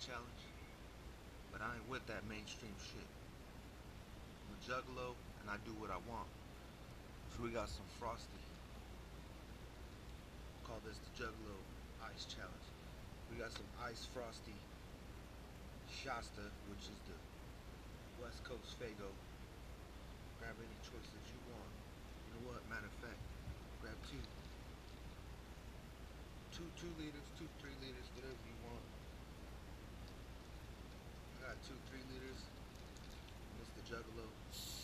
Challenge, but I ain't with that mainstream shit. I'm a juggalo and I do what I want. So we got some frosty. Call this the Juggalo Ice Challenge. We got some ice frosty Shasta, which is the West Coast Fago. Grab any choice that you want. You know what? Matter of fact, grab two 2 liters, 2 3 liters, whatever you want. I got 2 3 liters. And it's the Juggalo.